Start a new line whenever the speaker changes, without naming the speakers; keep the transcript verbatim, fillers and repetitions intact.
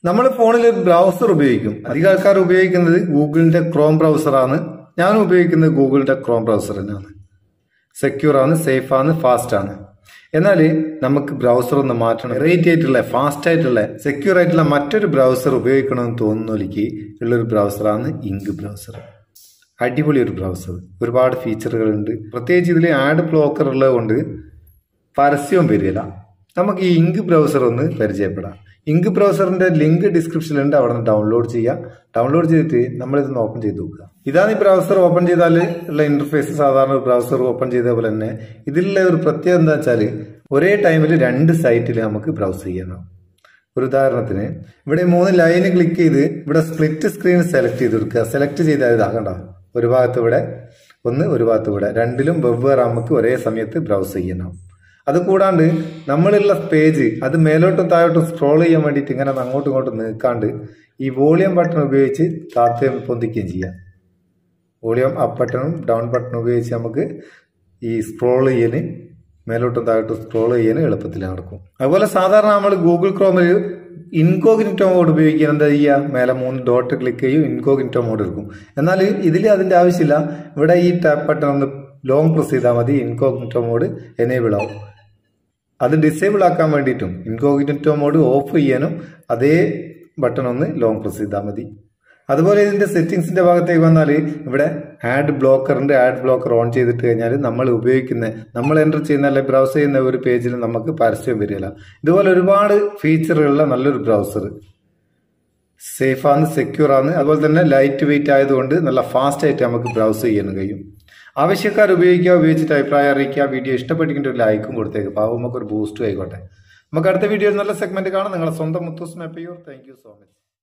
നമ്മൾ ഫോണിൽ ഒരു ബ്രൗസർ ഉപയോഗിക്കും. അധികം ആൾക്കാർ ഉപയോഗിക്കുന്നത് ഗൂഗിളിന്റെ ക്രോം ബ്രൗസറാണ്. ഞാൻ ഉപയോഗിക്കുന്നത് ഗൂഗിളിന്റെ ക്രോം ബ്രൗസർ തന്നെയാണ്. സെക്യൂർ ആണ്, സേഫ് ആണ്, ഫാസ്റ്റ് ആണ്. എന്നാൽ നമുക്ക് ബ്രൗസർ ഒന്ന് മാറ്റണം. വെറൈറ്റി ആയിട്ടുള്ള, ഫാസ്റ്റ് ആയിട്ടുള്ള, സെക്യൂർ ആയിട്ടുള്ള മറ്റൊരു ബ്രൗസർ ഉപയോഗിക്കണമെന്ന് തോന്നുന്നതിലേക്ക് ഉള്ളൊരു ബ്രൗസറാണ് ഇങ്ക് ബ്രൗസർ. അടിപൊളി ഒരു ബ്രൗസർ, ഒരുപാട് ഫീച്ചറുകളുണ്ട്. പ്രത്യേകിച്ച് ഇതിൽ ആഡ് ബ്ലോക്കർ ഉള്ളത് കൊണ്ട് പരസ്യവും വരില്ല. നമുക്ക് ഈ ഇങ്ക് ബ്രൗസർ ഒന്ന് പരിചയപ്പെടാം. ഇങ്ക് ബ്രൗസറിന്റെ ലിങ്ക് ഡിസ്ക്രിപ്ഷനിലുണ്ട്, അവിടെ നിന്ന് ഡൗൺലോഡ് ചെയ്യാം. ഡൗൺലോഡ് ചെയ്തിട്ട് നമ്മളിതൊന്ന് ഓപ്പൺ ചെയ്ത് നോക്കുക. ഇതാണ് ഈ ബ്രൗസർ. ഓപ്പൺ ചെയ്താൽ ഉള്ള ഇന്റർഫേസ് സാധാരണ ഒരു ബ്രൗസർ ഓപ്പൺ ചെയ്ത പോലെ തന്നെ. ഇതിലുള്ള ഒരു പ്രത്യേകത എന്താ വെച്ചാൽ ഒരേ ടൈമിൽ രണ്ട് സൈറ്റിൽ നമുക്ക് ബ്രൗസ് ചെയ്യണം. ഒരു ഉദാഹരണത്തിന് ഇവിടെ മൂന്ന് ലൈന് ക്ലിക്ക് ചെയ്ത് ഇവിടെ സ്പ്ലിറ്റ് സ്ക്രീൻ സെലക്ട് ചെയ്ത് കൊടുക്കുക. സെലക്ട് ചെയ്താൽ ഇതാകണ്ട, ഒരു ഭാഗത്ത് ഇവിടെ ഒന്ന്, ഒരു ഭാഗത്ത് ഇവിടെ, രണ്ടിലും വെവ്വേറെ നമുക്ക് ഒരേ സമയത്ത് ബ്രൗസ് ചെയ്യണം. അത് കൂടാണ്ട് നമ്മളുള്ള പേജ് അത് മേലോട്ടും താഴോട്ടും സ്ക്രോൾ ചെയ്യാൻ വേണ്ടിയിട്ട് ഇങ്ങനെ അങ്ങോട്ടും ഇങ്ങോട്ടും നീക്കാണ്ട് ഈ വോളിയം ബട്ടൺ ഉപയോഗിച്ച് താത്തയും പൊന്തിക്കുകയും ചെയ്യാം. വോളിയം അപ്പ് ബട്ടണും ഡൗൺ ബട്ടണും ഉപയോഗിച്ച് നമുക്ക് ഈ സ്ക്രോൾ ചെയ്യാൻ, മേലോട്ടും താഴോട്ടും സ്ക്രോൾ ചെയ്യാൻ എളുപ്പത്തിൽ നടക്കും. അതുപോലെ സാധാരണ നമ്മൾ ഗൂഗിൾ ക്രോമിൽ ഇൻകോഗ്നിറ്റോ മോഡ് ഉപയോഗിക്കാൻ എന്താ ചെയ്യുക, മേലെ മൂന്ന് ഡോട്ട് ക്ലിക്ക് ചെയ്യും, ഇൻകോഗ്നിറ്റോ മോഡ് എടുക്കും. എന്നാൽ ഇതിൽ അതിന്റെ ആവശ്യമില്ല. ഇവിടെ ഈ ടാപ്പ് ബട്ടൺ ഒന്ന് ലോങ് പ്രസ് ചെയ്താൽ മതി, ഇൻകോഗ്നിറ്റോ മോഡ് എനേബിൾ ആവും. അത് ഡിസേബിൾ ആക്കാൻ വേണ്ടിയിട്ടും ഇൻകോഗ്നിറ്റോ മോഡ് ഓഫ് ചെയ്യാനും അതേ ബട്ടൺ ഒന്ന് ലോങ് പ്രസ് ചെയ്താൽ മതി. അതുപോലെ ഇതിന്റെ സെറ്റിംഗ്സിന്റെ ഭാഗത്തേക്ക് വന്നാൽ ഇവിടെ ആഡ് ബ്ലോക്കറിന്റെ ആഡ് ബ്ലോക്കർ ഓൺ ചെയ്തിട്ട് കഴിഞ്ഞാൽ നമ്മൾ ഉപയോഗിക്കുന്ന, നമ്മൾ എൻ്റർ ചെയ്യുന്ന അല്ലെങ്കിൽ ബ്രൗസ് ചെയ്യുന്ന ഒരു പേജിൽ നമുക്ക് പരസ്യം വരില്ല. ഇതുപോലെ ഒരുപാട് ഫീച്ചറുകളുള്ള നല്ലൊരു ബ്രൗസർ. സേഫ് ആണ്, സെക്യൂർ ആണ്, അതുപോലെ തന്നെ ലൈറ്റ് വെയിറ്റ് ആയതുകൊണ്ട് നല്ല ഫാസ്റ്റ് ആയിട്ട് നമുക്ക് ബ്രൗസ് ചെയ്യാൻ കഴിയും. ആവശ്യക്കാർ ഉപയോഗിക്കുക, ഉപയോഗിച്ചിട്ട് അഭിപ്രായം അറിയിക്കുക. വീഡിയോ ഇഷ്ടപ്പെട്ടിട്ട് ഒരു ലൈക്കും കൊടുത്തേക്ക്, പാവം നമുക്ക് ഒരു ബൂസ്റ്റും ആയിക്കോട്ടെ. നമുക്ക് അടുത്ത വീഡിയോയിൽ നല്ല സെഗ്മെന്റ് കാണാം. നിങ്ങളെ സ്വന്തം Muthoos Meppayur. Thank you so much.